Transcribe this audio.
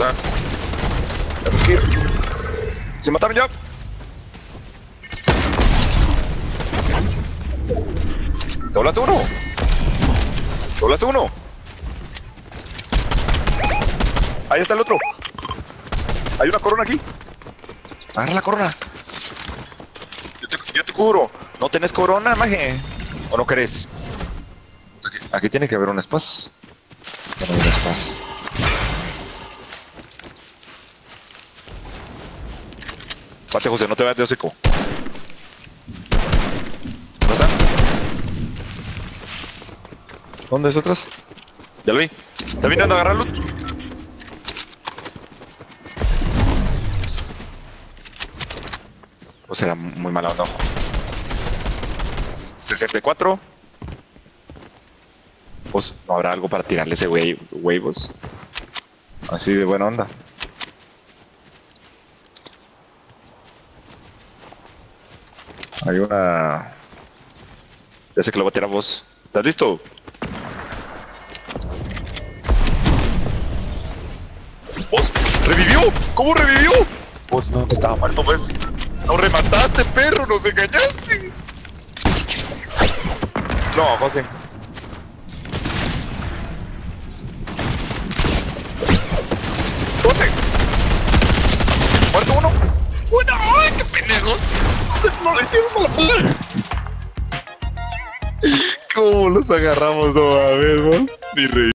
está. Tenemos que ir. Se mataron ya. Doblaste uno. Doblaste uno. Ahí está el otro. Hay una corona aquí. Agarra la corona. Yo te cubro. ¿No tenés corona, maje? ¿O no querés? Aquí tiene que haber un espacio. No hay un espacio. Pate, José, no te vayas de hocico. ¿Dónde está? ¿Dónde es atrás? Ya lo vi. ¿Está viniendo a agarrar loot? O será muy mala onda. 64. Pues no habrá algo para tirarle ese huevos. Así de buena onda. Hay una... Ya sé que lo voy a tirar a vos. ¿Estás listo? ¿Vos? ¿Revivió? ¿Cómo revivió? Vos no te estaba muerto, pues. ¡Nos remataste, perro! ¡Nos engañaste! No, José. ¡José! ¡Muerto uno! ¡Bueno! ¡Ay, qué pendejos! ¡No le hicimos la palabra! ¿Cómo los agarramos? No, a ver, vos. Ni reír.